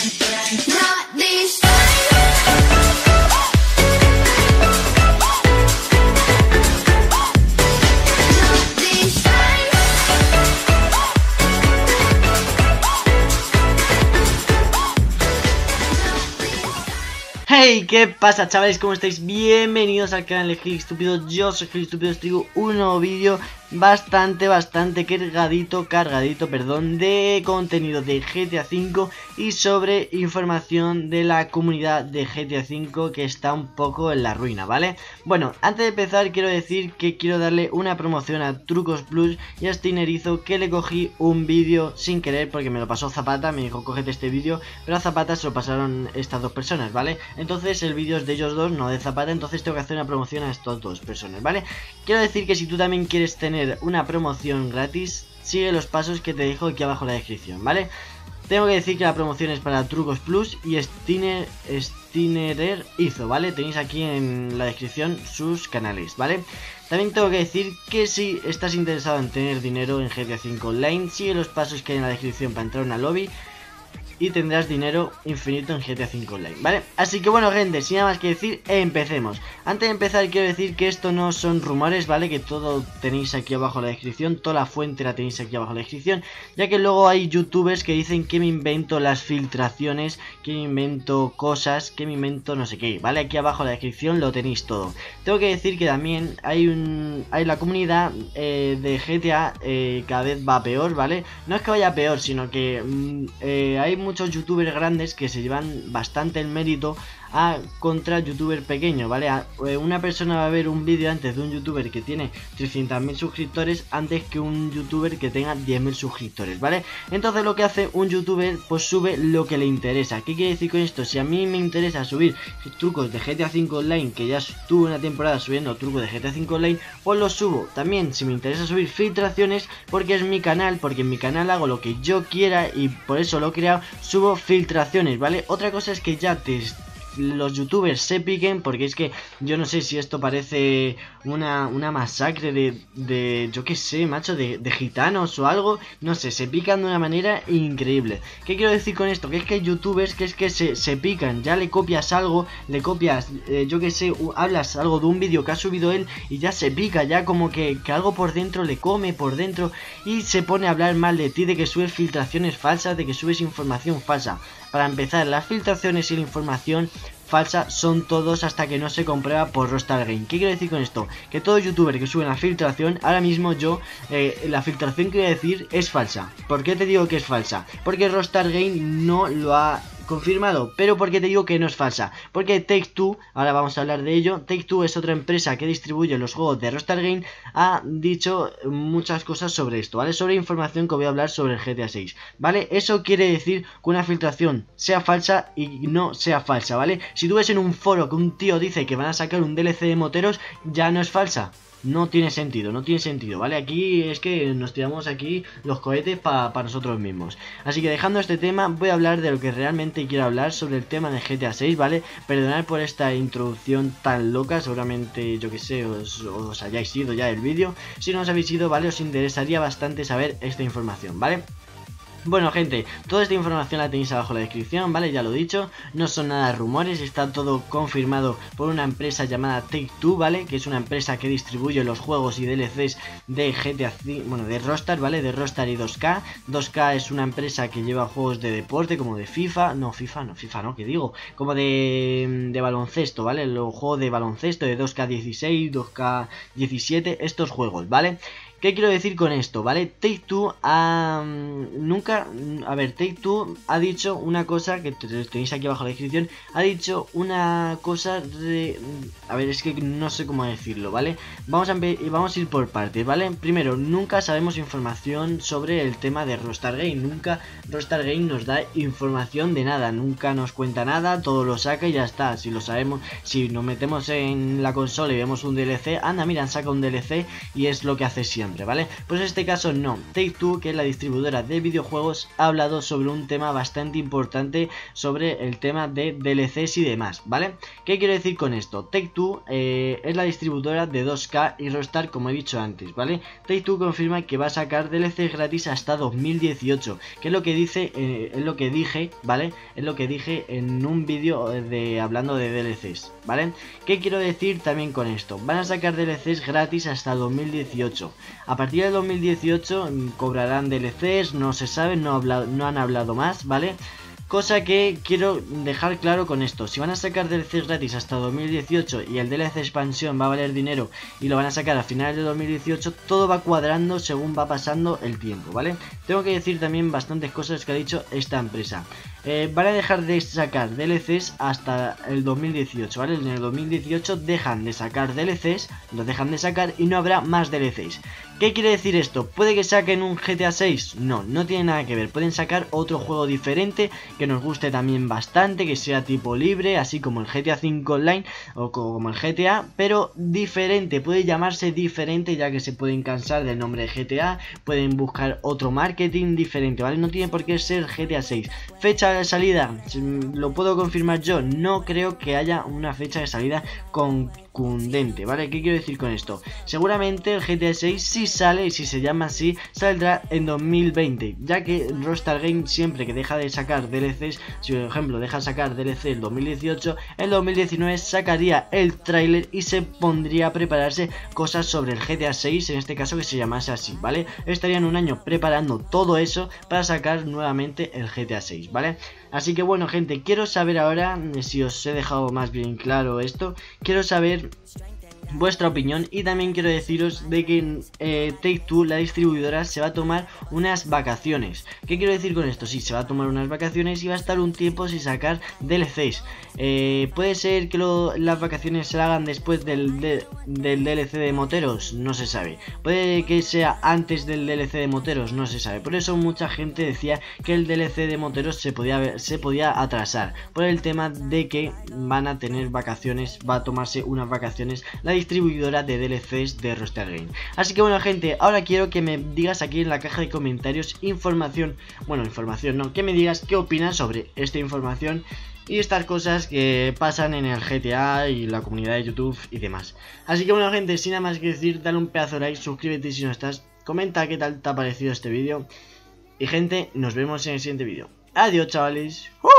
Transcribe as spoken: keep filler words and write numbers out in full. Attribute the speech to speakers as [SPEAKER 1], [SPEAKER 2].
[SPEAKER 1] Not this
[SPEAKER 2] Hey, ¿qué pasa, chavales? ¿Cómo estáis? Bienvenidos al canal de Gil Estúpido. Yo soy Gil Estúpido, os traigo un nuevo vídeo bastante, bastante cargadito, cargadito, perdón, de contenido de G T A cinco y sobre información de la comunidad de G T A cinco que está un poco en la ruina, ¿vale? Bueno, antes de empezar quiero decir que quiero darle una promoción a Trucos Plus y a Stinerizo, que le cogí un vídeo sin querer porque me lo pasó Zapata, me dijo cógete este vídeo, pero a Zapata se lo pasaron estas dos personas, ¿vale? Entonces el vídeo es de ellos dos, no de Zapata, entonces tengo que hacer una promoción a estas dos personas, ¿vale? Quiero decir que si tú también quieres tener una promoción gratis, sigue los pasos que te dejo aquí abajo en la descripción, ¿vale? Tengo que decir que la promoción es para Trucos Plus y Stiner, Stinerer hizo, ¿vale? Tenéis aquí en la descripción sus canales, ¿vale? También tengo que decir que si estás interesado en tener dinero en G T A cinco Online, sigue los pasos que hay en la descripción para entrar a una lobby y tendrás dinero infinito en G T A cinco Online, ¿vale? Así que bueno, gente, sin nada más que decir, empecemos. Antes de empezar quiero decir que esto no son rumores, ¿vale? Que todo tenéis aquí abajo en la descripción, toda la fuente la tenéis aquí abajo en la descripción, ya que luego hay youtubers que dicen que me invento las filtraciones, que me invento cosas, que me invento no sé qué, ¿vale? Aquí abajo en la descripción lo tenéis todo. Tengo que decir que también hay un hay la comunidad eh, de G T A eh, cada vez va peor, ¿vale? No es que vaya peor, sino que mm, eh, hay muchos youtubers grandes que se llevan bastante el mérito a contra youtuber pequeño, ¿vale? A, eh, una persona va a ver un vídeo antes de un youtuber que tiene trescientos mil suscriptores antes que un youtuber que tenga diez mil suscriptores, ¿vale? Entonces lo que hace un youtuber, pues sube lo que le interesa. ¿Qué quiere decir con esto? Si a mí me interesa subir trucos de G T A cinco Online, que ya estuve una temporada subiendo trucos de G T A cinco Online, pues los subo. También si me interesa subir filtraciones, porque es mi canal, porque en mi canal hago lo que yo quiera y por eso lo he creado, subo filtraciones, ¿vale? Otra cosa es que ya te... los youtubers se piquen, porque es que yo no sé si esto parece una, una masacre de, de yo qué sé, macho, de, de gitanos o algo, no sé, se pican de una manera increíble. ¿Qué quiero decir con esto? Que es que hay youtubers que es que se, se pican, ya le copias algo, le copias, eh, yo qué sé, uh, hablas algo de un vídeo que ha subido él y ya se pica, ya como que, que algo por dentro le come por dentro y se pone a hablar mal de ti, de que subes filtraciones falsas, de que subes información falsa. Para empezar, las filtraciones y la información falsa son todos hasta que no se comprueba por Rockstar Game. ¿Qué quiero decir con esto? Que todo youtuber que sube una filtración, ahora mismo yo, eh, la filtración que voy a decir es falsa. ¿Por qué te digo que es falsa? Porque Rockstar Game no lo ha confirmado. Pero ¿por qué te digo que no es falsa? Porque Take-Two, ahora vamos a hablar de ello, Take-Two es otra empresa que distribuye los juegos de Rockstar Game, ha dicho muchas cosas sobre esto, ¿vale? Sobre información que voy a hablar sobre el G T A seis, ¿vale? Eso quiere decir que una filtración sea falsa y no sea falsa, ¿vale? Si tú ves en un foro que un tío dice que van a sacar un D L C de moteros, ya no es falsa. No tiene sentido, no tiene sentido, ¿vale? Aquí es que nos tiramos aquí los cohetes para pa nosotros mismos. Así que dejando este tema, voy a hablar de lo que realmente quiero hablar sobre el tema de G T A seis, ¿vale? Perdonad por esta introducción tan loca, seguramente, yo que sé, os, os hayáis ido ya del vídeo. Si no os habéis ido, ¿vale? Os interesaría bastante saber esta información, ¿vale? Bueno, gente, toda esta información la tenéis abajo en la descripción, ¿vale? Ya lo he dicho, no son nada rumores, está todo confirmado por una empresa llamada Take-Two, ¿vale? Que es una empresa que distribuye los juegos y D L Cs de G T A, bueno, de Rockstar, ¿vale? De Rockstar y dos K. dos K es una empresa que lleva juegos de deporte como de FIFA, no, FIFA, no, FIFA no, ¿qué digo? Como de, de baloncesto, ¿vale? Los juegos de baloncesto de dos K dieciséis, dos K diecisiete, estos juegos, ¿vale? ¿Qué quiero decir con esto? ¿Vale? Take-Two ha... nunca... A ver, Take-Two ha dicho una cosa que tenéis aquí abajo en la descripción. Ha dicho una cosa de... A ver, es que no sé cómo decirlo, ¿vale? Vamos a, vamos a ir por partes, ¿vale? Primero, nunca sabemos información sobre el tema de Rockstar Game. Nunca Rockstar Game nos da información de nada. Nunca nos cuenta nada, todo lo saca y ya está. Si lo sabemos, si nos metemos en la consola y vemos un D L C, anda, mira, saca un D L C y es lo que hace siempre. siempre, ¿vale? Pues en este caso no. Take-Two, que es la distribuidora de videojuegos, ha hablado sobre un tema bastante importante, sobre el tema de D L Cs y demás, ¿vale? ¿Qué quiero decir con esto? Take-Two eh, es la distribuidora de dos K y Rockstar, como he dicho antes, ¿vale? Take-Two confirma que va a sacar D L Cs gratis hasta dos mil dieciocho, que es lo que dice, eh, es lo que dije, ¿vale? Es lo que dije en un vídeo de hablando de D L Cs, ¿vale? ¿Qué quiero decir también con esto? Van a sacar D L Cs gratis hasta dos mil dieciocho. A partir de dos mil dieciocho cobrarán D L Cs, no se sabe, no, habla, no han hablado más, ¿vale? Cosa que quiero dejar claro con esto: si van a sacar D L Cs gratis hasta dos mil dieciocho y el D L C expansión va a valer dinero y lo van a sacar a finales de dos mil dieciocho, todo va cuadrando según va pasando el tiempo, ¿vale? Tengo que decir también bastantes cosas que ha dicho esta empresa. Eh, van a dejar de sacar D L Cs hasta el dos mil dieciocho, ¿vale? En el dos mil dieciocho dejan de sacar D L Cs, los dejan de sacar y no habrá más D L Cs. ¿Qué quiere decir esto? ¿Puede que saquen un G T A seis? No, no tiene nada que ver. Pueden sacar otro juego diferente que nos guste también bastante, que sea tipo libre, así como el G T A cinco Online o como el G T A, pero diferente. Puede llamarse diferente, ya que se pueden cansar del nombre de G T A, pueden buscar otro marketing diferente, ¿vale? No tiene por qué ser G T A seis. Fecha de salida, lo puedo confirmar yo, no creo que haya una fecha de salida concluyente, ¿vale? ¿Qué quiero decir con esto? Seguramente el G T A seis, si sale y si se llama así, saldrá en dos mil veinte, ya que Rockstar Games siempre que deja de sacar D L Cs, si por ejemplo deja de sacar D L C en dos mil dieciocho, en dos mil diecinueve sacaría el tráiler y se pondría a prepararse cosas sobre el G T A seis, en este caso que se llamase así, ¿vale? Estarían un año preparando todo eso para sacar nuevamente el G T A seis, ¿vale? Así que bueno, gente, quiero saber ahora, si os he dejado más bien claro esto, quiero saber vuestra opinión y también quiero deciros de que eh, Take-Two, la distribuidora, se va a tomar unas vacaciones. ¿Qué quiero decir con esto? Sí, se va a tomar unas vacaciones y va a estar un tiempo sin sacar D L Cs. Eh, puede ser que lo, las vacaciones se hagan después del, de, del D L C de Moteros, no se sabe. Puede que sea antes del D L C de Moteros, no se sabe. Por eso mucha gente decía que el D L C de Moteros se podía, se podía atrasar, por el tema de que van a tener vacaciones, va a tomarse unas vacaciones la distribuidora de D L Cs de Rockstar Games. Así que bueno, gente, ahora quiero que me digas aquí en la caja de comentarios información, bueno, información no, que me digas qué opinas sobre esta información y estas cosas que pasan en el G T A y la comunidad de YouTube y demás. Así que bueno, gente, sin nada más que decir, dale un pedazo de like, suscríbete si no estás, comenta qué tal te ha parecido este vídeo y gente, nos vemos en el siguiente vídeo. Adiós, chavales.